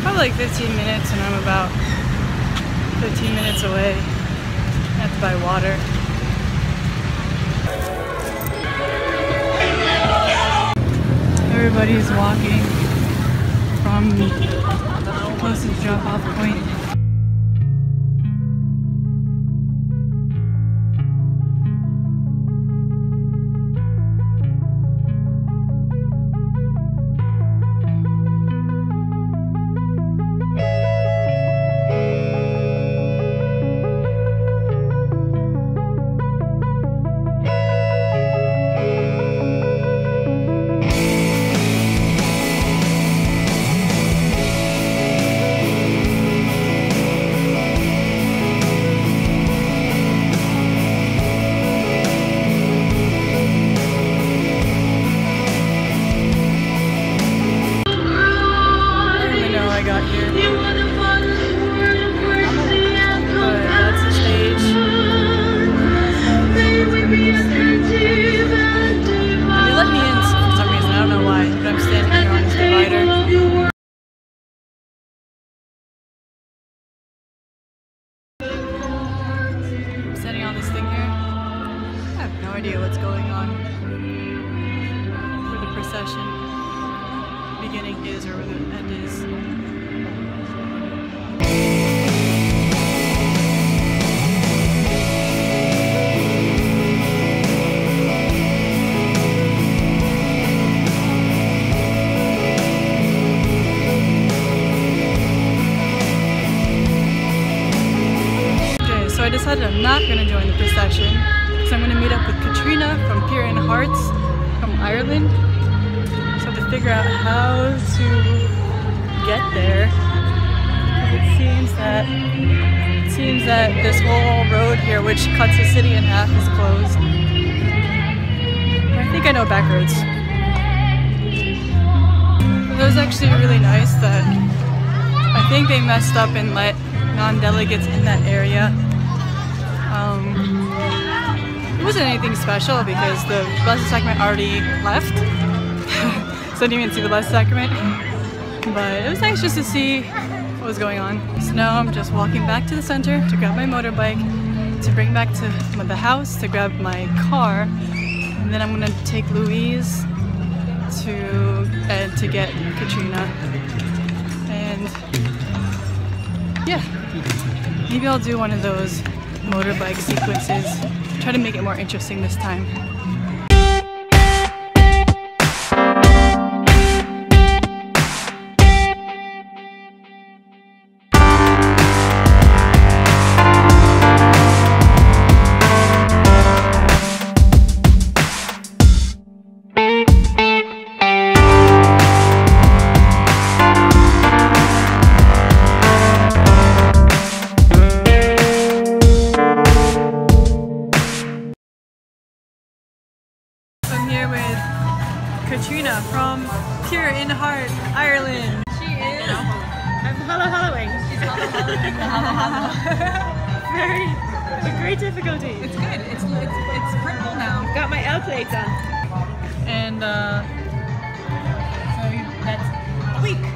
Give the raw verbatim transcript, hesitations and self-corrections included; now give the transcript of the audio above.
Probably like fifteen minutes, and I'm about fifteen minutes away. I have to buy water. Everybody's walking from the closest drop-off point. What's going on, where the procession beginning is or where the end is. Okay, so I decided I'm not going to join the procession. So I'm going to meet up with Katrina from Peer in Hearts from Ireland. So I have to figure out how to get there. It seems that it seems that this whole road here, which cuts the city in half, is closed. I think I know back roads. It was actually really nice that I think they messed up and let non-delegates in that area. Um, It wasn't anything special because the Blessed Sacrament already left, so I didn't even see the Blessed Sacrament, but it was nice just to see what was going on. So now I'm just walking back to the center to grab my motorbike, to bring back to the house, to grab my car, and then I'm going to take Louise to, uh, to get Katrina, and yeah, maybe I'll do one of those motorbike sequences. Try to make it more interesting this time. Katrina from Pure in Heart, Ireland. She is. I'm hollow hollowing. She's hollow hollowing. Hollow hollow. Very, with great difficulty. It's good. It's it's it's purple now. Got my L plates on. And uh, so that's a week.